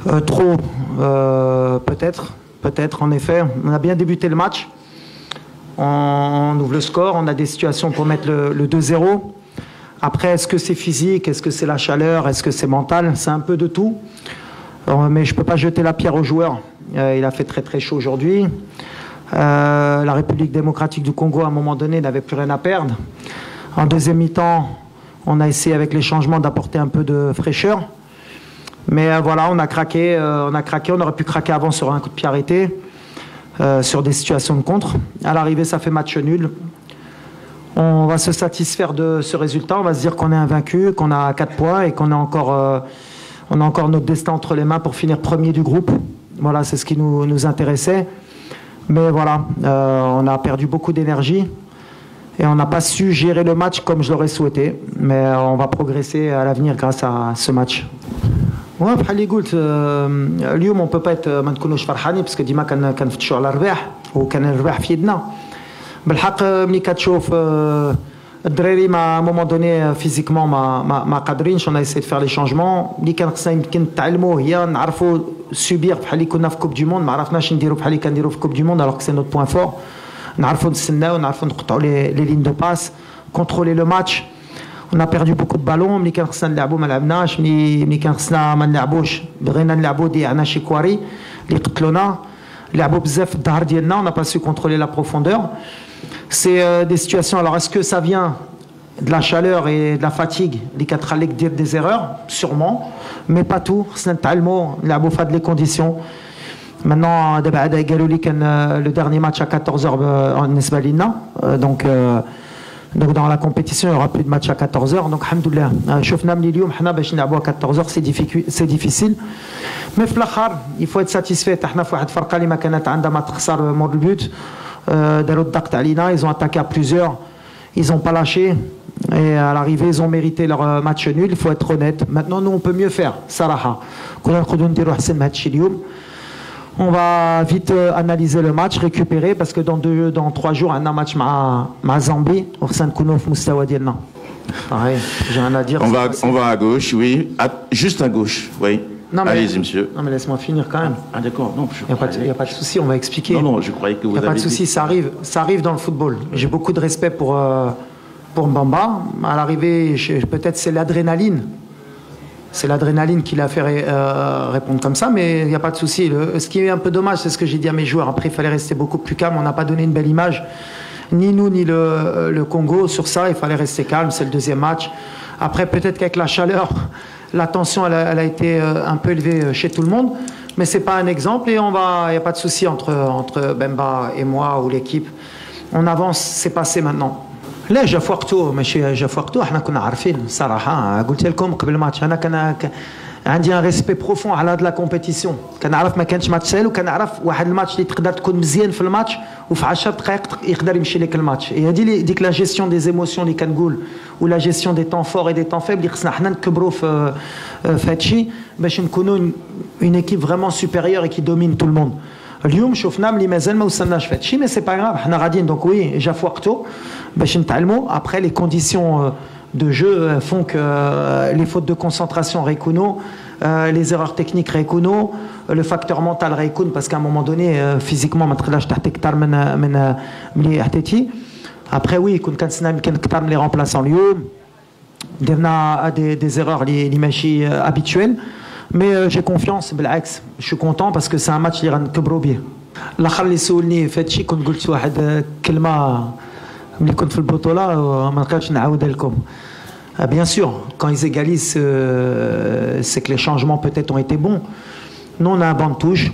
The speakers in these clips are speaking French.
Trop, peut-être en effet. On a bien débuté le match. On ouvre le score, on a des situations pour mettre le 2-0. Après, est-ce que c'est physique, est-ce que c'est la chaleur, est-ce que c'est mental? C'est un peu de tout. Mais je ne peux pas jeter la pierre aux joueurs. Il a fait très très chaud aujourd'hui. La République démocratique du Congo, à un moment donné, n'avait plus rien à perdre. En deuxième mi-temps, on a essayé avec les changements d'apporter un peu de fraîcheur. Mais voilà, on a craqué, on aurait pu craquer avant sur un coup de pied arrêté, sur des situations de contre. À l'arrivée, ça fait match nul. On va se satisfaire de ce résultat, on va se dire qu'on est invaincu, qu'on a 4 points et qu'on a encore notre destin entre les mains pour finir premier du groupe. Voilà, c'est ce qui nous intéressait. Mais voilà, on a perdu beaucoup d'énergie et on n'a pas su gérer le match comme je l'aurais souhaité. Mais on va progresser à l'avenir grâce à ce match. Ouais, بحال اللي قلت اليوم on peut pas être ما نكونوش فرحانين باسكو ديما كنفتشوا على الرباح وكان الرباح في يدنا. بالحق ملي كتشوف الدراري ما مومون دوني فيزيكمون ما قادرينش. on a essayé de faire les changements اللي كان خصنا يمكن نتعلموا هي نعرفوا سوبير بحال اللي كنا في كوب دي موند. ما عرفناش نديروا بحال اللي كنديروا في كوب دي موند alors que c'est notre point fort. نعرفوا نستناو نعرفوا نقطعوا les lignes de passe, contrôler le match. On a perdu beaucoup de ballons. ملي كان خصنا نلعبوا ما لعبناش. ملي كان خصنا ما نلعبوش بغينا نلعبوا ضيعنا شي كواري اللي قتلونا. لعبوا بزاف في الظهر ديالنا. On n'a pas su contrôler la profondeur. C'est des situations. Alors est-ce que ça vient de la chaleur et de la fatigue اللي كتخليك دير des erreurs? Sûrement, mais pas tout. خصنا نتعلموا نلعبوا في هاد les conditions. Maintenant دابا عاد قالوا لي كان le dernier match à 14h بالنسبه لينا. Donc dans la compétition, il n'y aura plus de match à 14h. Donc, alhamdoulilah, شفنا من اليوم حنا باش نلعبوا à 14h, c'est difficile. Mais في الآخر, il faut être satisfait. حنا في واحد الفرقة اللي ما كانت عندها ما تخسر مور البوت. داروا الضغط علينا, ils ont attaqué à plusieurs. Ils n'ont pas lâché. Et à l'arrivée, ils ont mérité leur match nul. Il faut être honnête. Maintenant, nous, on peut mieux faire. صراحة. كنا نقدروا نديروا أحسن من هذا الشيء اليوم. On va vite analyser le match, récupérer, parce que dans 3 jours, on a un match avec Zambie. Pareil, j'ai rien à dire. On va à gauche, oui. Juste à gauche, oui. Allez-y, monsieur. Non, mais laisse-moi finir quand même. Ah, d'accord. Il n'y a pas de souci, on va expliquer. Non, je croyais que vous avez. Il n'y a pas de souci, ça arrive dans le football. J'ai beaucoup de respect pour Mbamba. À l'arrivée, peut-être c'est l'adrénaline. C'est l'adrénaline qui l'a fait répondre comme ça, mais il n'y a pas de souci. Ce qui est un peu dommage, c'est ce que j'ai dit à mes joueurs. Après, il fallait rester beaucoup plus calme. On n'a pas donné une belle image, ni nous, ni le Congo. Sur ça, il fallait rester calme. C'est le deuxième match. Après, peut-être qu'avec la chaleur, la tension, elle a été un peu élevée chez tout le monde. Mais ce n'est pas un exemple et il n'y a pas de souci entre Bemba et moi ou l'équipe. On avance, c'est passé maintenant. لا جافوقتو ماشي جافوقتو حنا كنا عارفين صراحه قلت لكم قبل الماتش انا كان عندي ان ريسبي بروفون على هاد لا كومبيتيسيون كنعرف ما كانش ماتش سهل وكنعرف واحد الماتش اللي تقدر تكون مزيان في الماتش وفي 10 دقائق يقدر يمشي لك الماتش هي هذه ديك لا جيستيون دي زيموسيون اللي كنقول ولا جيستيون دي طون فور اي دي طون فيبل اللي خصنا حنا نكبروا في هادشي باش نكونوا اون ايكيب فريمون سوبيريور اي كي دومين تو الموند اليوم شفنا ملي مازال ما وصلناش في هادشي مي سي با غراف حنا غاديين دونك وي جا في وقته باش نتعلموا. Après les conditions de jeu font que les fautes de concentration récunent, les erreurs techniques récunent, le facteur mental récune parce qu'à un moment donné physiquement ما تقدرش تحت اكثر من ملي حطيتي. Après oui كنت كنتسنى يمكن اكثر من les remplaçants اليوم درنا des erreurs اللي ماشي habituelles. Mais j'ai confiance بالعكس je suis content parce que c'est un match اللي غنكبروا به. الاخر اللي سولني في هادشي كنت قلت واحد كلمه ملي كنت في البطوله ما نقدرش نعاودها لكم. Bien sûr, quand ils égalisent, c'est que les changements peut-être ont été bons. Nous, on a un banc de touche.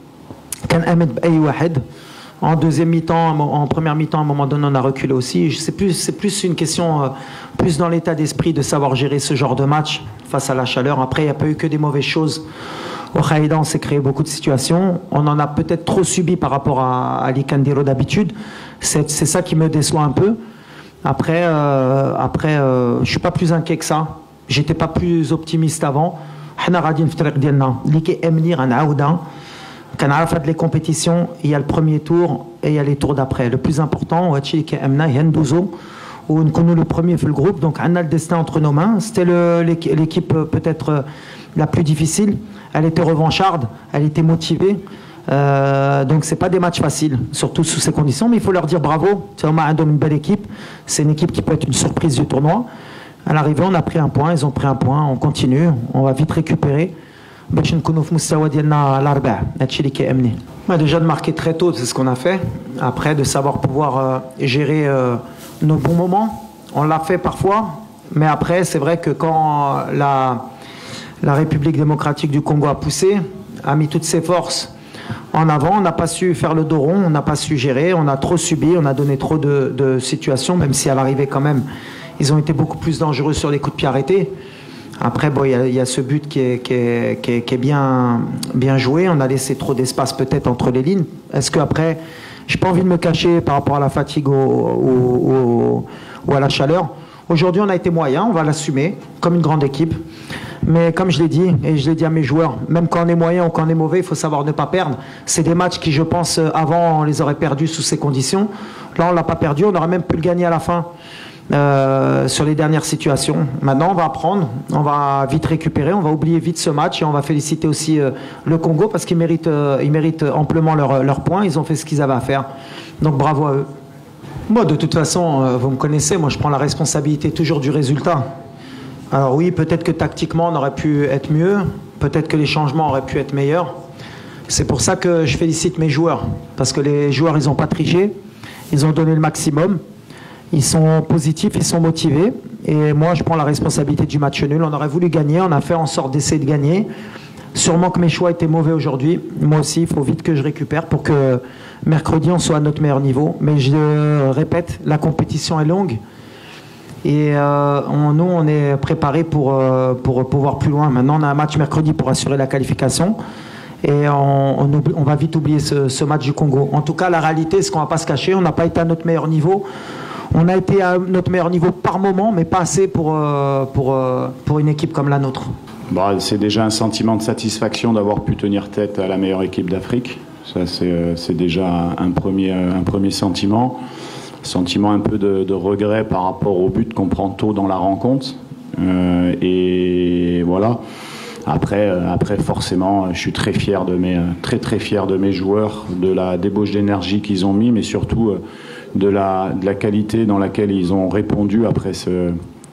كان أمد بأي واحد. En deuxième mi-temps, en première mi-temps, à un moment donné, on a reculé aussi. C'est plus une question, plus dans l'état d'esprit de savoir gérer ce genre de match face à la chaleur. Après, il n'y a pas eu que des mauvaises choses. Au Khaïda, on s'est créé beaucoup de situations. On en a peut-être trop subi par rapport à l'Ikandiro d'habitude. C'est ça qui me déçoit un peu. Après, je ne suis pas plus inquiet que ça. Je n'étais pas plus optimiste avant. حنا غاديين في الطريق ديالنا اللي كيأمني غنعاودها. كنعرف هاد لي كومبيتيسيون il y a le premier tour et il y a les tours d'après. Le plus important هادشي اللي كيأمنا هي ندوزو où nous le premier fait le groupe, donc on a le destin entre nos mains. C'était l'équipe peut-être la plus difficile. Elle était revancharde, elle était motivée. Donc c'est pas des matchs faciles, surtout sous ces conditions, mais il faut leur dire bravo. C'est une belle équipe, c'est une équipe qui peut être une surprise du tournoi. À l'arrivée, on a pris un point, ils ont pris un point, on continue, on va vite récupérer. Déjà de marquer très tôt, c'est ce qu'on a fait. Après, de savoir pouvoir gérer nos bons moments, on l'a fait parfois, mais après, c'est vrai que quand la République démocratique du Congo a poussé, a mis toutes ses forces en avant, on n'a pas su faire le dos rond, on n'a pas su gérer, on a trop subi, on a donné trop de situations, même si à l'arrivée quand même, ils ont été beaucoup plus dangereux sur les coups de pied arrêtés. Après, bon, il y a ce but qui est bien joué, on a laissé trop d'espace peut-être entre les lignes. Est-ce qu'après, j'ai pas envie de me cacher par rapport à la fatigue ou à la chaleur. Aujourd'hui, on a été moyen, on va l'assumer comme une grande équipe. Mais comme je l'ai dit, et je l'ai dit à mes joueurs, même quand on est moyen ou quand on est mauvais, il faut savoir ne pas perdre. C'est des matchs qui, je pense, avant, on les aurait perdus sous ces conditions. Là, on ne l'a pas perdu, on aurait même pu le gagner à la fin sur les dernières situations. Maintenant, on va apprendre, on va vite récupérer, on va oublier vite ce match et on va féliciter aussi le Congo parce qu'ils méritent amplement leurs points. Ils ont fait ce qu'ils avaient à faire. Donc, bravo à eux. Moi, de toute façon, vous me connaissez, moi, je prends la responsabilité toujours du résultat. Alors oui, peut-être que tactiquement, on aurait pu être mieux. Peut-être que les changements auraient pu être meilleurs. C'est pour ça que je félicite mes joueurs. Parce que les joueurs, ils n'ont pas triché. Ils ont donné le maximum. Ils sont positifs, ils sont motivés. Et moi, je prends la responsabilité du match nul. On aurait voulu gagner. On a fait en sorte d'essayer de gagner. Sûrement que mes choix étaient mauvais aujourd'hui. Moi aussi, il faut vite que je récupère pour que mercredi, on soit à notre meilleur niveau. Mais je répète, la compétition est longue. Et nous, on est préparés pour pouvoir plus loin. Maintenant, on a un match mercredi pour assurer la qualification. Et on va vite oublier ce match du Congo. En tout cas, la réalité, c'est qu'on ne va pas se cacher. On n'a pas été à notre meilleur niveau. On a été à notre meilleur niveau par moment, mais pas assez pour une équipe comme la nôtre. Bon, c'est déjà un sentiment de satisfaction d'avoir pu tenir tête à la meilleure équipe d'Afrique. Ça, c'est déjà un premier sentiment. Sentiment un peu de regret par rapport au but qu'on prend tôt dans la rencontre. Et voilà. Après, forcément, je suis très fier très fier de mes joueurs, de la débauche d'énergie qu'ils ont mis, mais surtout de la qualité dans laquelle ils ont répondu après ce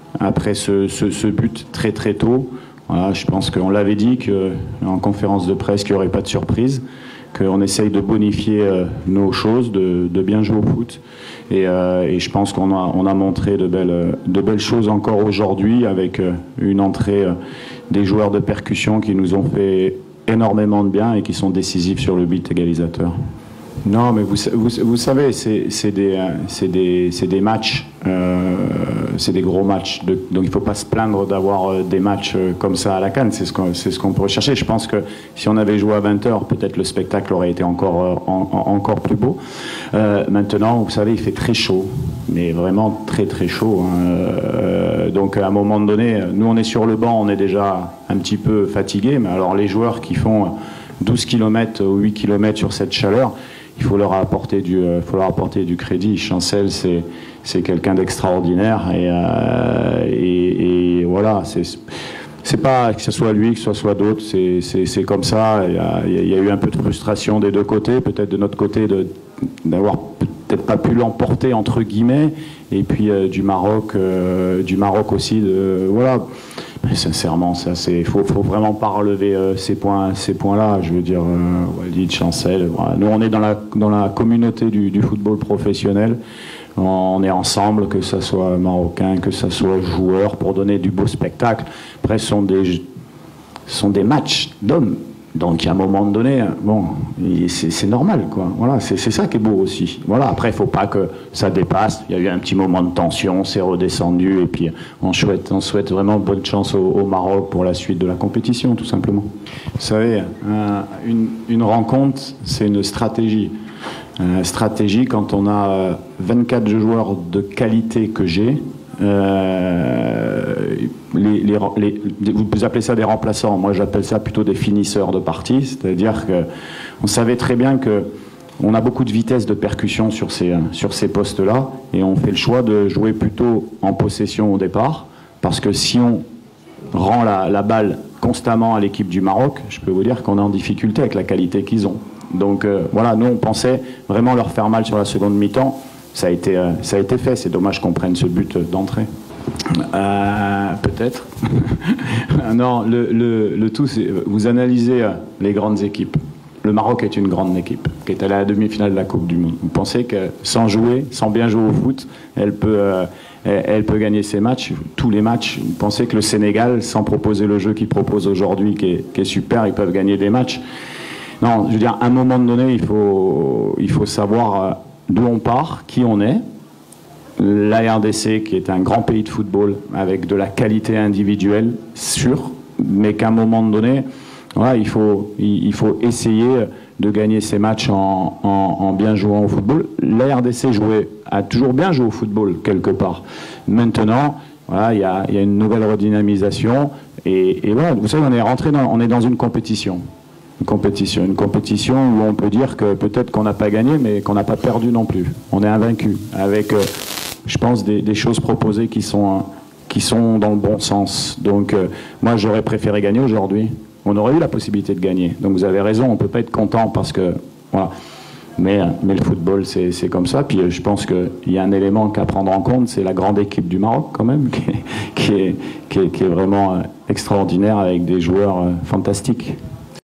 but très très tôt. Voilà, je pense qu'on l'avait dit en conférence de presse qu'il n'y aurait pas de surprise, qu'on essaye de bonifier nos choses, de bien jouer au foot. Et je pense qu'on a montré de belles choses encore aujourd'hui avec une entrée des joueurs de percussion qui nous ont fait énormément de bien et qui sont décisifs sur le but égalisateur. Non, mais vous savez, c'est des matchs, c'est des gros matchs. Donc il ne faut pas se plaindre d'avoir des matchs comme ça à la CAN. C'est ce qu'on peut rechercher. Je pense que si on avait joué à 20h, peut-être le spectacle aurait été encore plus beau. Maintenant, vous savez, il fait très chaud, mais vraiment très très chaud. Donc à un moment donné, nous on est sur le banc, on est déjà un petit peu fatigué. Mais alors les joueurs qui font 12 km ou 8 km sur cette chaleur, il faut leur apporter du crédit. Chancel, c'est quelqu'un d'extraordinaire et voilà, c'est pas que ce soit lui, que ce soit d'autres, c'est comme ça. Il y a eu un peu de frustration des deux côtés, peut-être de notre côté d'avoir peut-être pas pu l'emporter entre guillemets, et puis du Maroc aussi, voilà. Mais sincèrement, faut vraiment pas relever ces points-là. Je veux dire, Walid, Chancel. Voilà. Nous, on est dans la communauté du football professionnel. On est ensemble, que ce soit marocain, que ce soit joueur, pour donner du beau spectacle. Après, ce sont des matchs d'hommes. Donc, à un moment donné, bon, c'est normal, quoi. Voilà, c'est ça qui est beau aussi. Voilà. Après, il faut pas que ça dépasse. Il y a eu un petit moment de tension, c'est redescendu, et puis on souhaite vraiment bonne chance au Maroc pour la suite de la compétition, tout simplement. Vous savez, une rencontre, c'est une stratégie. Stratégie, quand on a 24 joueurs de qualité que j'ai, vous appelez ça des remplaçants, moi j'appelle ça plutôt des finisseurs de partie, c'est-à-dire qu'on savait très bien que on a beaucoup de vitesse de percussion sur ces postes-là, et on fait le choix de jouer plutôt en possession au départ, parce que si on rend la balle constamment à l'équipe du Maroc, je peux vous dire qu'on est en difficulté avec la qualité qu'ils ont. Donc voilà, nous on pensait vraiment leur faire mal sur la seconde mi-temps. Ça a été fait, c'est dommage qu'on prenne ce but d'entrée. Peut-être. Non, le tout, c'est vous analysez les grandes équipes. Le Maroc est une grande équipe qui est allée à la demi-finale de la Coupe du Monde. Vous pensez que sans bien jouer au foot, elle peut gagner ses matchs, tous les matchs. Vous pensez que le Sénégal, sans proposer le jeu qu'il propose aujourd'hui, qui est super, ils peuvent gagner des matchs. Non, je veux dire, à un moment donné, il faut savoir d'où on part, qui on est. La RDC, qui est un grand pays de football, avec de la qualité individuelle sûre, mais qu'à un moment donné, voilà, il faut essayer de gagner ces matchs en bien jouant au football. La RDC a toujours bien joué au football, quelque part. Maintenant, voilà, il y a une nouvelle redynamisation, et voilà, vous savez, on est dans une compétition. Une compétition où on peut dire que peut-être qu'on n'a pas gagné, mais qu'on n'a pas perdu non plus. On est invaincu, avec, je pense, des choses proposées qui sont dans le bon sens. Donc, moi, j'aurais préféré gagner aujourd'hui. On aurait eu la possibilité de gagner. Donc, vous avez raison, on ne peut pas être content parce que, voilà. Mais le football, c'est comme ça. Puis, je pense qu'il y a un élément qu'à prendre en compte, c'est la grande équipe du Maroc, quand même, qui est vraiment extraordinaire, avec des joueurs fantastiques.